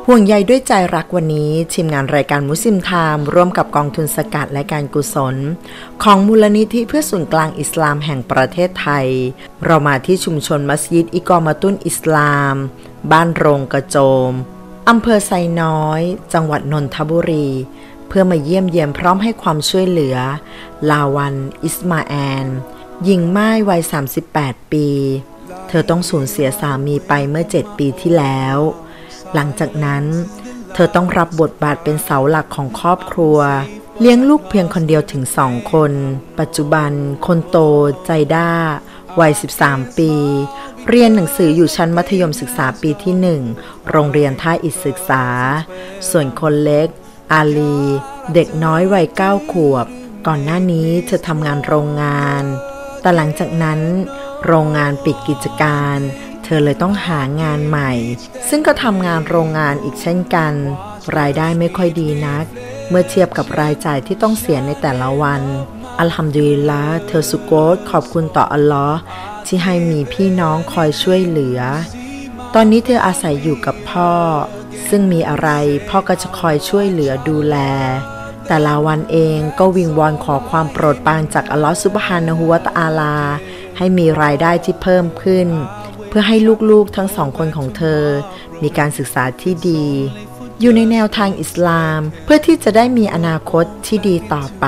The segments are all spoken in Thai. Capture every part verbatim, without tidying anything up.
ห่วงใยด้วยใจรักวันนี้ทีมงานรายการมุสลิมไทม์ร่วมกับกองทุนสกัดและการกุศลของมูลนิธิเพื่อศูนย์กลางอิสลามแห่งประเทศไทยเรามาที่ชุมชนมัสยิดอิกอมะตุนอิสลามบ้านโรงกระโจมอำเภอไซน้อยจังหวัดนนทบุรีเพื่อมาเยี่ยมเยียนพร้อมให้ความช่วยเหลือลาวันอิสมาแอนหญิงม่ายวัยสามสิบแปดปีเธอต้องสูญเสียสามีไปเมื่อเจ็ดปีที่แล้วหลังจากนั้นเธอต้องรับบทบาทเป็นเสาหลักของครอบครัวเลี้ยงลูกเพียงคนเดียวถึงสองคนปัจจุบันคนโตใจด้าวัยสิบสามปีเรียนหนังสืออยู่ชั้นมัธยมศึกษาปีที่หนึ่งโรงเรียนท่าอิฐศึกษาส่วนคนเล็กอาลีเด็กน้อยวัยเก้าขวบก่อนหน้านี้เธอทำงานโรงงานแต่หลังจากนั้นโรงงานปิดกิจการเธอเลยต้องหางานใหม่ซึ่งก็ทำงานโรงงานอีกเช่นกันรายได้ไม่ค่อยดีนักเมื่อเทียบกับรายจ่ายที่ต้องเสียในแต่ละวันอัลฮัมดุลิลละห์เธอสุโกตขอบคุณต่ออัลลอฮ์ที่ให้มีพี่น้องคอยช่วยเหลือตอนนี้เธออาศัยอยู่กับพ่อซึ่งมีอะไรพ่อก็จะคอยช่วยเหลือดูแลแต่ละวันเองก็วิงวอนขอความโปรดปรานจากอัลลอฮ์ซุบฮานะฮูวะตะอาลาให้มีรายได้ที่เพิ่มขึ้นเพื่อให้ลูกๆทั้งสองคนของเธอมีการศึกษาที่ดีอยู่ในแนวทางอิสลามเพื่อที่จะได้มีอนาคตที่ดีต่อไป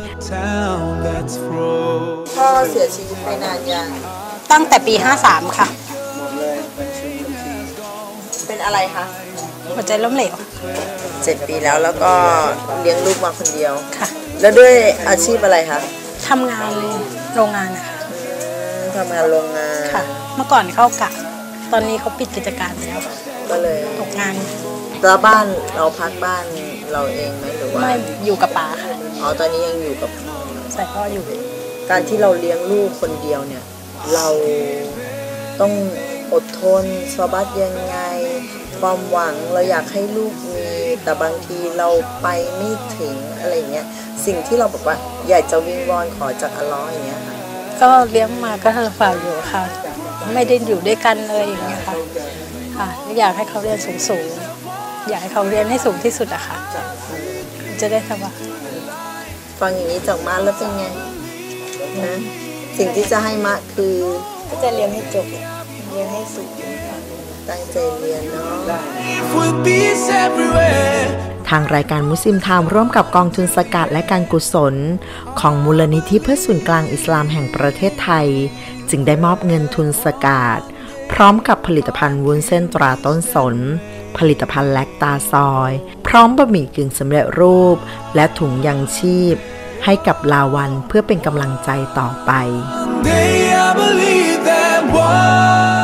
พ่อเสียชีวิตไปนานยังตั้งแต่ปีห้าสามค่ะเป็นอะไรคะหัวใจล้มเหลวเจ็ดปีแล้วแล้วก็เลี้ยงลูกมาคนเดียวค่ะแล้วด้วยอาชีพอะไรคะทำงานโรงงานนะคะทำงานโรงงานค่ะเมื่อก่อนเข้ากะตอนนี้เขาปิดกิจการแล้วก็เลยตกงานแล้วบ้านเราพักบ้านเราเองไหมหรือว่าไม่อยู่กับป๋าค่ะอ๋อตอนนี้ยังอยู่กับใส่พ่ออยู่การที่เราเลี้ยงลูกคนเดียวเนี่ยเราต้องอดทนสบัดยังไงความหวังเราอยากให้ลูกมีแต่บางทีเราไปไม่ถึงอะไรเงี้ยสิ่งที่เราบอกว่าอยากจะวิงวอนขอจากอัลเลาะห์อย่างเงี้ยค่ะก็เลี้ยงมาก็ลำบากอยู่ค่ะไม่ได้อยู่ด้วยกันเลยอย่างเงี้ยค่ะค่ะอยากให้เขาเรียนสูงๆอยากให้เขาเรียนให้สูงที่สุดอะค่ะจะได้สบายฟังอย่างนี้จากมาแล้วเป็นไงนะสิ่งที่จะให้มาคือก็จะเรียนให้จบเรียนให้สูงตั้งใจเรียนเนาะทางรายการมุสลิมไทม์ร่วมกับกองทุนสกัดและการกุศลของมูลนิธิเพื่อศูนย์กลางอิสลามแห่งประเทศไทยจึงได้มอบเงินทุนสกัดพร้อมกับผลิตภัณฑ์วุ้นเส้นตราต้นสนผลิตภัณฑ์แลคตาซอยพร้อมบะหมี่กึ่งสำเร็จรูปและถุงยังชีพให้กับลาวันเพื่อเป็นกำลังใจต่อไป